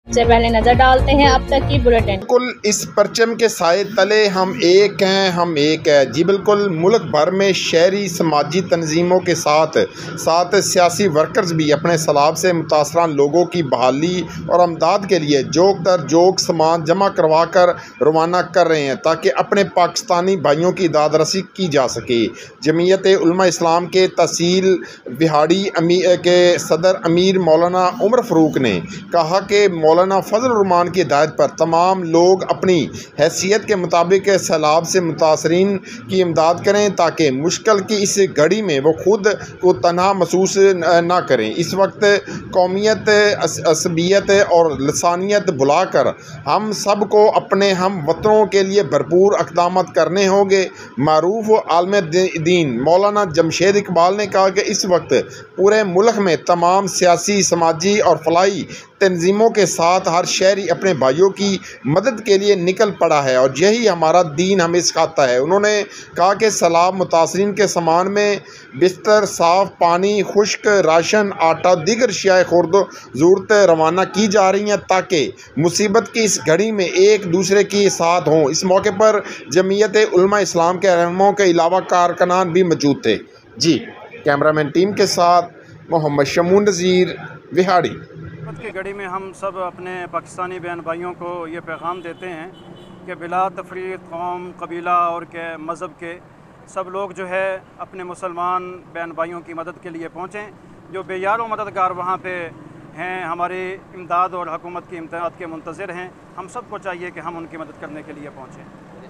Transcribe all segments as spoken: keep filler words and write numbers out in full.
से पहले नजर डालते हैं अब तक की बुलेटिन। बिल्कुल इस परचम के साए तले हम एक हैं, हम एक है जी। बिल्कुल मुल्क भर में शहरी समाजी तंजीमों के साथ साथ सियासी वर्कर्स भी अपने सैलाब से मुतासरा लोगों की बहाली और अमदाद के लिए जोक दर जोक सामान जमा करवा कर रवाना कर रहे हैं ताकि अपने पाकिस्तानी भाइयों की दाद रसी की जा सके। जमीयत उलमा इस्लाम के तहसील बिहाड़ी अमीर के सदर अमीर मौलाना उमर फ़रूक ने कहा कि मौलाना फजल रहमान की हिदायत पर तमाम लोग अपनी हैसियत के मुताबिक सैलाब से मुतासरीन की इमदाद करें ताकि मुश्किल की इस घड़ी में वो खुद को तनहा महसूस ना करें। इस वक्त कौमियत, असबियत और लसानियत भुलाकर हम सब को अपने हम वतनों के लिए भरपूर इक़दाम करने होंगे। मारूफ आलम दीन मौलाना जमशेद इकबाल ने कहा कि इस वक्त पूरे मुल्क में तमाम सियासी, समाजी और फलाई तंजीमों के साथ हर शहरी अपने भाइयों की मदद के लिए निकल पड़ा है और यही हमारा दीन हमें सिखाता है। उन्होंने कहा कि सैलाब मुतासरीन के सामान में बिस्तर, साफ़ पानी, खुश्क राशन, आटा, दीगर शियाए खुर्द ज़रूरत रवाना की जा रही हैं ताकि मुसीबत की इस घड़ी में एक दूसरे के साथ हों। इस मौके पर जमीयत उलमा इस्लाम के रहनुमाओं के अलावा कारकुनान भी मौजूद थे। जी, कैमरामैन टीम के साथ मोहम्मद शमून नज़ीर, विहाड़ी। की घड़ी में हम सब अपने पाकिस्तानी बहन भाइयों को ये पैगाम देते हैं कि बिला तफरीक कौम, कबीला और के मज़हब के सब लोग जो है अपने मुसलमान बहन भाइयों की मदद के लिए पहुँचें। जो बेयार व मददगार वहाँ पे हैं, हमारी इमदाद और हुकूमत की इमदाद के मुंतज़िर हैं। हम सब को चाहिए कि हम उनकी मदद करने के लिए पहुँचें।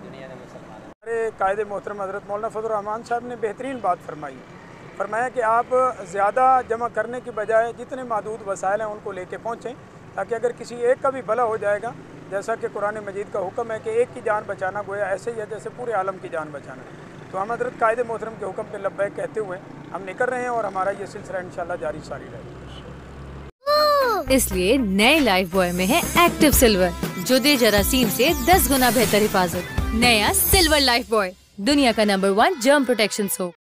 हमारे कायदे मोहतरम हज़रत मौलाना फजल रहमान साहब ने बेहतरीन बात फरमाई फरमाया कि आप ज़्यादा जमा करने की बजाय जितने महदूद वसाइल हैं उनको लेके पहुँचें ताकि अगर किसी एक का भी भला हो जाएगा, जैसा कि कुरान मजीद का हुक्म है कि एक की जान बचाना गोया ऐसे ही है जैसे पूरे आलम की जान बचाना। तो हम हज़रत कायदे मोहतरम के हुक्म पे लब्बैक कहते हुए हम निकल रहे हैं और हमारा ये सिलसिला इंशाल्लाह जारी सारी रहेगा। इसलिए नए लाइफ बॉय में है एक्टिव सिल्वर, जो दे जरासीम से दस गुना बेहतर हिफाजत। नया सिल्वर लाइफ बॉय, दुनिया का number one germ protection soap.